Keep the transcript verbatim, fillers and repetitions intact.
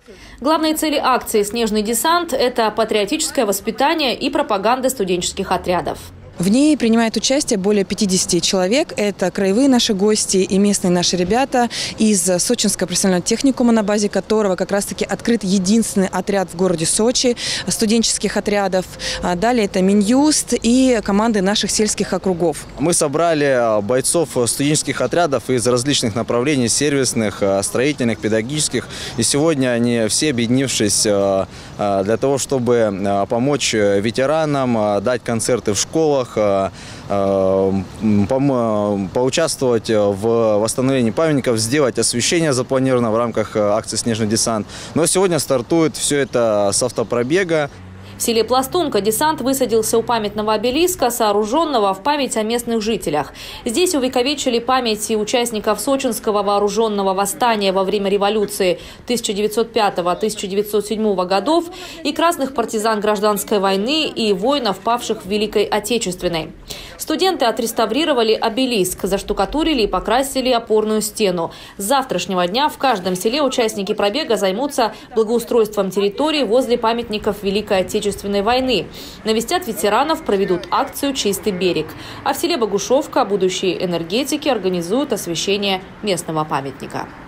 Главные цели акции «Снежный десант» – это патриотическое воспитание и пропаганда студенческих отрядов. В ней принимает участие более пятидесяти человек. Это краевые наши гости и местные наши ребята из Сочинского профессионального техникума, на базе которого как раз-таки открыт единственный отряд в городе Сочи, студенческих отрядов. Далее это Минюст и команды наших сельских округов. Мы собрали бойцов студенческих отрядов из различных направлений, сервисных, строительных, педагогических. И сегодня они все, объединившись для того, чтобы помочь ветеранам, дать концерты в школах, поучаствовать в восстановлении памятников, сделать освещение запланировано в рамках акции «Снежный десант». Но сегодня стартует все это с автопробега. В селе Пластунка десант высадился у памятного обелиска, сооруженного в память о местных жителях. Здесь увековечили память участников Сочинского вооруженного восстания во время революции тысяча девятьсот пятого — тысяча девятьсот седьмого годов и красных партизан гражданской войны и воинов, павших в Великой Отечественной. Студенты отреставрировали обелиск, заштукатурили и покрасили опорную стену. С завтрашнего дня в каждом селе участники пробега займутся благоустройством территории возле памятников Великой Отечественной войны. Навестят ветеранов, проведут акцию «Чистый берег». А в селе Богушевка будущие энергетики организуют освещение местного памятника.